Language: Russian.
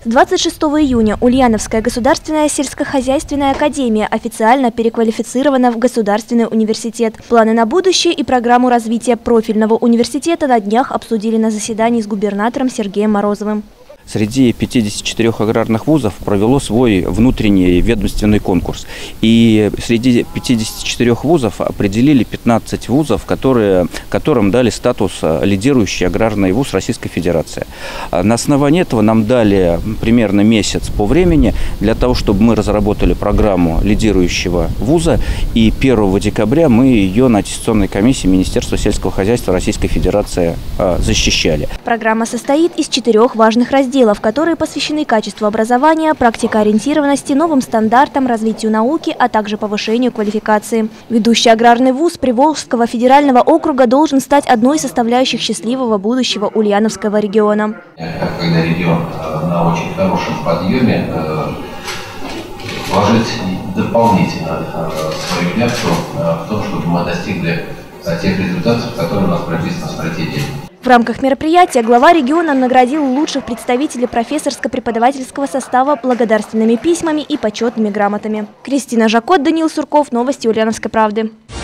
С 26 июня Ульяновская государственная сельскохозяйственная академия официально переквалифицирована в Государственный университет. Планы на будущее и программу развития профильного университета на днях обсудили на заседании с губернатором Сергеем Морозовым. Среди 54 аграрных вузов провело свой внутренний ведомственный конкурс. И среди 54 вузов определили 15 вузов, которым дали статус лидирующий аграрный вуз Российской Федерации. На основании этого нам дали примерно месяц по времени для того, чтобы мы разработали программу лидирующего вуза. И 1 декабря мы ее на аттестационной комиссии Министерства сельского хозяйства Российской Федерации защищали. Программа состоит из 4 важных разделов, которые посвящены качеству образования, практикоориентированности, новым стандартам, развитию науки, а также повышению квалификации. Ведущий аграрный вуз Приволжского федерального округа должен стать одной из составляющих счастливого будущего Ульяновского региона. Когда регион на очень хорошем подъеме, вложить дополнительно свою лепту в том, чтобы мы достигли тех результатов, которые у нас прописаны в стратегии. В рамках мероприятия глава региона наградил лучших представителей профессорско-преподавательского состава благодарственными письмами и почетными грамотами. Кристина Жакот, Даниил Сурков. Новости Ульяновской правды.